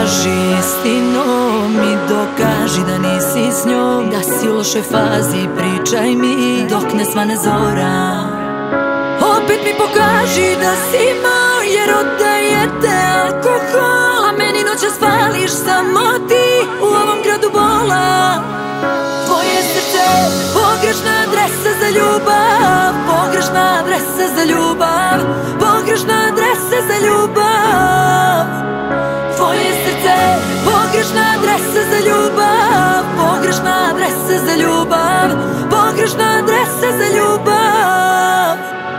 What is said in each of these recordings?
laži istinom i dokaži da nisi s njom, da si u lošoj fazi, pričaj mi dok ne svane zora. Opet mi pokaži da si moj, jer oddajete alkohol, a meni noćas fališ samo ti u ovom gradu bola. Tvoje srce, pogrešna adresa za ljubav, pogrešna adresa za ljubav, pogrešna adresa za ljubav. Tvoje srce, pogrešna adresa za ljubav, pogrešna adresa za ljubav, pogrešna adresa za ljubav.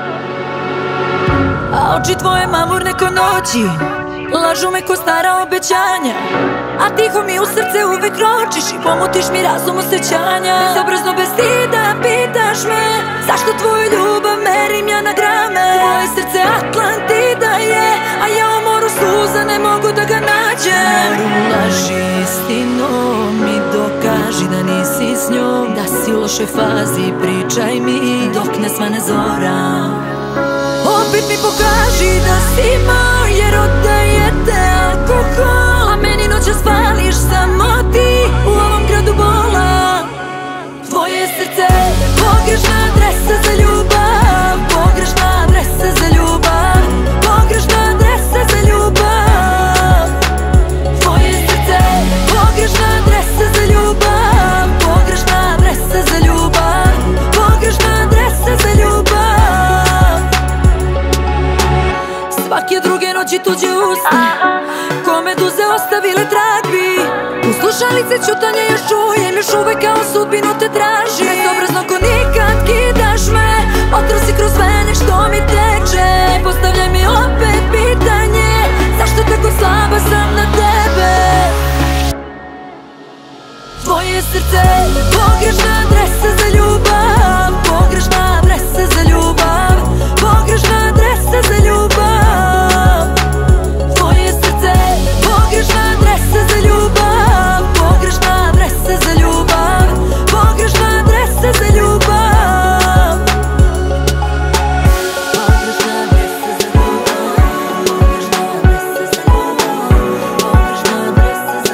A oči tvoje mamurne ko noći, lažu me ko stara obećanja, a tiho mi u srce uvek ročiš i pomutiš mi razum osjećanja. Bezobrazno bez stida pitaš me zašto tvoju ljubav merim ja na grame. Tvoje srce Atlantida je, a ja u moru suza ne mogu da ga nađem. Laži istinom i dokaži da nisi s njom, da si u lošoj fazi, pričaj mi dok ne svane zora. Opet mi pokaži da si moj, jer oddajete alkohol, a meni noćas fališ samo ti u ovom gradu bola. Tvoje srce, pogrešna adresa za ljubav, pogrešna adresa za ljubav, pogrešna adresa za ljubav. Tvoje srce, pogrešna adresa za ljubav, pogrešna adresa za ljubav, pogrešna adresa za ljubav. Svake druge noći tuđe usta, kome duze ostavile trag bi. U slušalice ćutanje još čujem, još uvek kao sudbinu te traži. Bezobrazno ko nikad kidaš me, otrov si kroz vene što mi teče. Postavljaj mi opet pitanje, zašto tako slaba sam na tebe. Tvoje srce, pogrešna adresa za ljubav, pogrešna adresa za ljubav, pogrešna adresa za ljubav. Tvoje srce, pogrešna adresa za ljubav, pogrešna adresa za ljubav, pogrešna adresa za ljubav. Pogrešna adresa za ljubav, pogrešna adresa za ljubav, pogrešna adresa za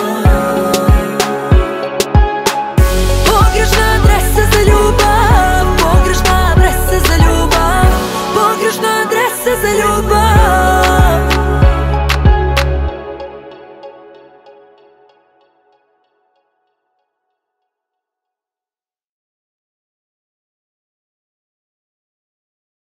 ljubav. Pogrešna adresa za ljubav, pogrešna adresa za ljubav, pogrešna adresa za ljubav.